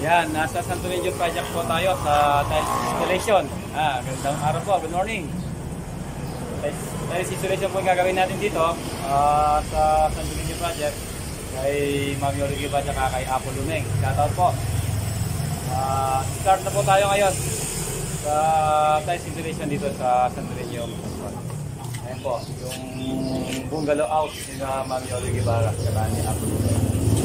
Yan, nasa Santo Niño project po tayo sa tiles installation. Gandang araw po, good morning. Tiles installation po yung gagawin natin dito sa Santo Niño project kay Ma'am Yoli Giba at kay Apple Lumeng. Shoutout po. Start na po tayo ngayon sa tiles installation dito sa Santo Niño. Ayan po, yung bungalow house ni Ma'am Yoli Giba at ni Apple Lumeng.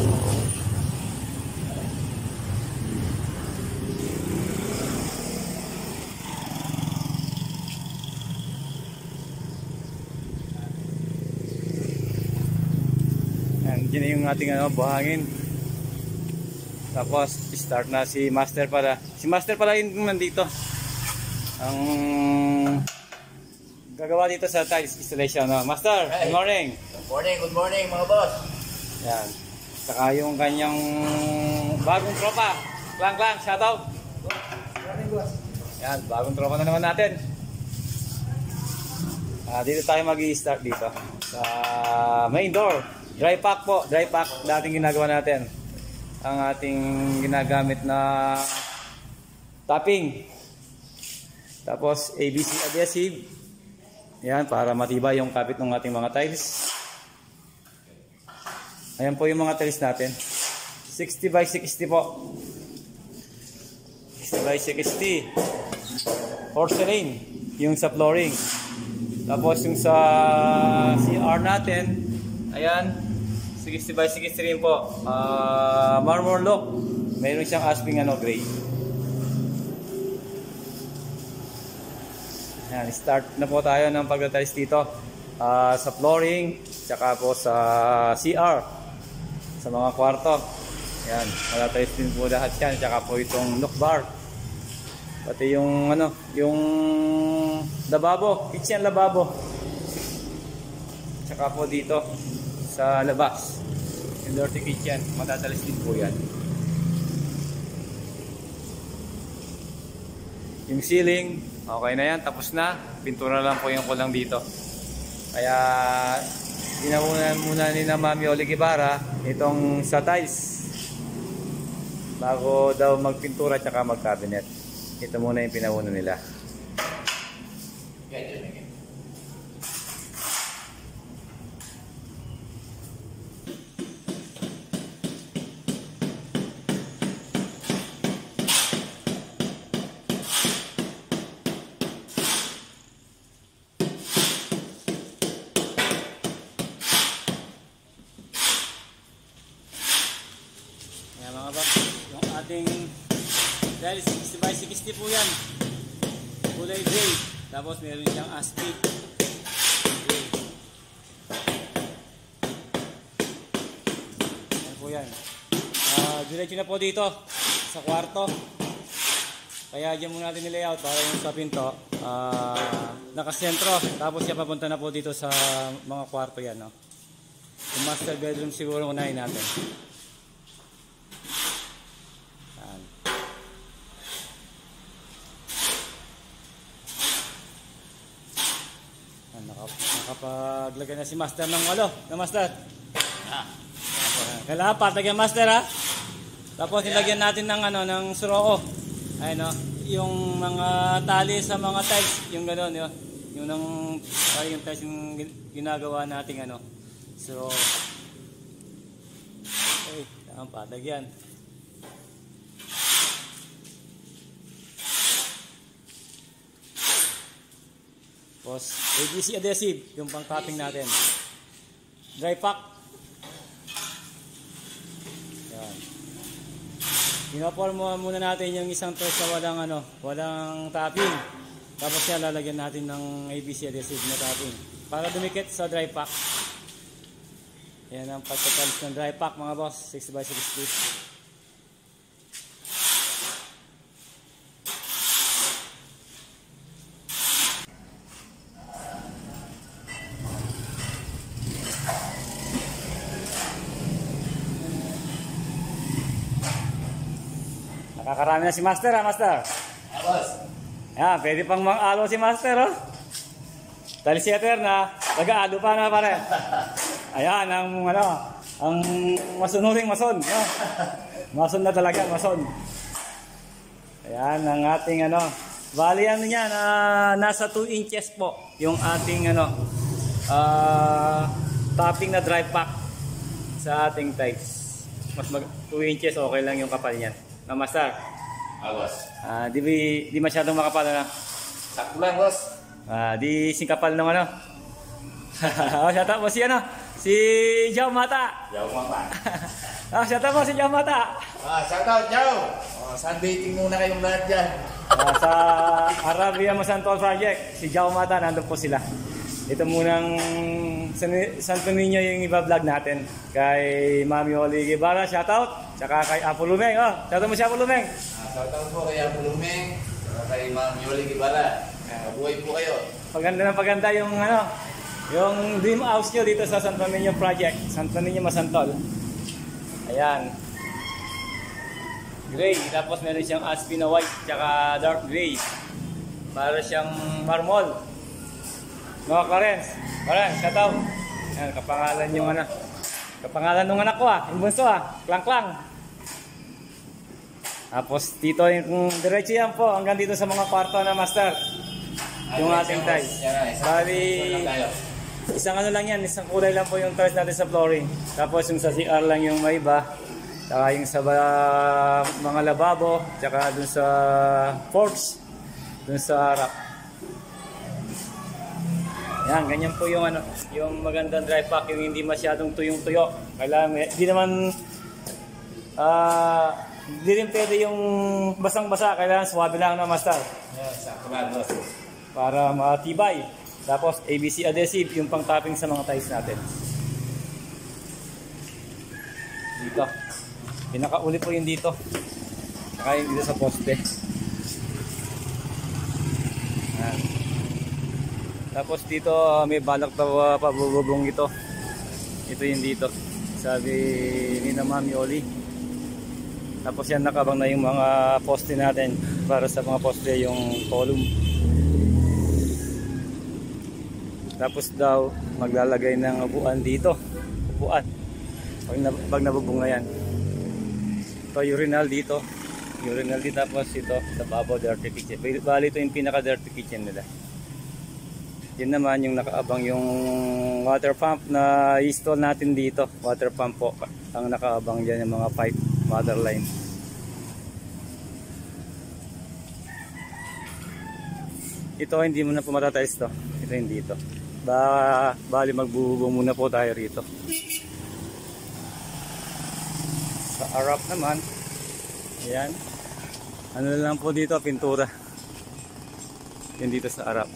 Diyan na yung ating buhangin. Tapos start na si Master pala. Si Master pala yung nandito. Ang gagawa dito sa tiles installation. Master, hey. Good morning. Good morning mga boss. Yan. Saka yung kanyang bagong tropa. Klang, shoutout. Good morning boss. Yan, bagong tropa na naman natin. Dito tayo mag-i-start dito. Sa main door. Dry pack po, dry pack dating ginagawa natin. Ang ating ginagamit na topping. Tapos ABC adhesive. Yan, para matibay yung kapit ng ating mga tiles. Ayan po yung mga tiles natin. 60 by 60 po. 60 by 60. Porcelain, yung sa flooring. Tapos yung sa CR natin, ayan, 60 by 60 rin po. Marmor look. Mayroon siyang asping gray. Ayan, start na po tayo ng pagtatiles dito. Sa flooring, tsaka po sa CR. Sa mga kwarto. Ayan, malatiles din po lahat yan. Tsaka po itong look bar. Pati yung yung lababo, kitchen lababo. Tsaka po dito sa labas, yung dirty kitchen, matatalis din po yan. Yung ceiling, okay na yan, tapos na. Pintura lang po yung kulang dito. Kaya ginawa muna ni na Ma'am Yoli Giba itong sa tiles bago daw magpintura at mag-cabinet. Ito muna yung pinauna nila. Mga boss, yung ating dahil 60 by 60 po yan, kulay gray, tapos meron siyang astig gray. Yan po yan. Diretso na po dito sa kwarto, kaya dyan muna natin nilayout para yung sa pinto nakasentro, tapos siya papunta na po dito sa mga kwarto yan, no? Yung master bedroom siguro unahin natin. Nakapaglagay na si Master ng na Master. Kailangan patagyan Master, ha. Tapos nilagyan natin ng ng suroo. Ayun, yung mga tali sa mga tiles, yung gano'n, yung yung tiles yung ginagawa nating suroo. Okay, kailangan patagyan. Tapos ABC adhesive, yung pang-topping natin. Dry pack. Yan. Pinaporma muna natin yung isang tiles na walang topping. Tapos yan, lalagyan natin ng ABC adhesive na topping para dumikit sa dry pack. Yan ang pagtatiles ng dry pack mga boss, 60 by 60. Nakakarami na si Master, ha, Master? Boss. Yan, pwede pang mang-alo si Master, oh. Taliseter na, taga-alo pa na pare. Ayan, ang masunuring mason. Mason na talaga, mason. Ayan, ang ating ano. Bali ano niya, nasa 2 inches po yung ating ano, topping na dry pack sa ating ties. 2 inches okay lang yung kapal niyan. Na master. Boss. Di masyadong makapal na. Sakto lang, boss. Di singkapal ng ano. Shout out mo si ano? Si Jao Mata. Jao Mata. Shout out mo si Jao Mata. Shout out, Jao. Sunbathing muna kayong lahat dyan. Sa Arabia Masantol Project, si Jao Mata, nandun po sila. Ito munang Santo Niño yung iba-vlog natin. Kay Mami Oli Guevara, shout out. Tsaka kay Apo Lumeng. Shout out mo si Apo Lumeng. Shout out po kay Apo Lumeng. Tsaka kay Mami Oli Guevara. Mabuhay po kayo. Paganda na paganda yung ano, yung dream house nyo dito sa Santo Niño Project, Santo Niño Masantol. Ayan. Gray, tapos meron siyang aspi na white, tsaka dark gray. Para siyang marmol. Mga Karens, shout out. Ayan, kapangalan yung ano. Kapangalan ng anak ko yung bunso Klang-klang. Tapos dito yung diretso yan po, hanggang dito sa mga kwarto na master. Yung ating tiles. Bali, isang ano lang yan, isang kulay lang po yung tiles natin sa flooring. Tapos yung sa CR lang yung may iba. Tsaka yung sa mga lababo, tsaka dun sa porch, dun sa harap. Yan, ganyan po yung ano, yung magandang dry pack, yung hindi masyadong tuyong-tuyo. Kailangan, hindi naman, hindi rin pwede yung basang-basa, kailangan swabe lang na master. Yan, sakto lang, boss. Para matibay. Tapos ABC adhesive, yung pang-topping sa mga tiles natin. Dito. Pinakauli po yung dito. Saka yung dito sa poste. Yan. Tapos dito may balak pa pabubong ito. Ito yung dito. Sabi ni na Mami Oli. Tapos yan nakabang na yung mga poste natin para sa mga poste yung column. Tapos daw maglalagay ng upuan dito. Upuan. Pag nabubong na yan. Ito urinal dito. Urinal dito, tapos ito sa babaw dirty kitchen. Bali ito yung pinaka dirty kitchen nila. Yun naman yung nakaabang yung water pump na install natin dito. Water pump po. Ang nakaabang dyan yung mga pipe, water line. Ito hindi mo na po matatiles to. Ito yung dito. Bali magbubong muna po tayo rito. Sa harap naman, ayan. Ano lang po dito, pintura. Yan dito sa harap.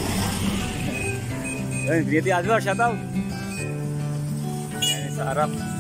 Beauty Adwar, shout out. Yan sa harap.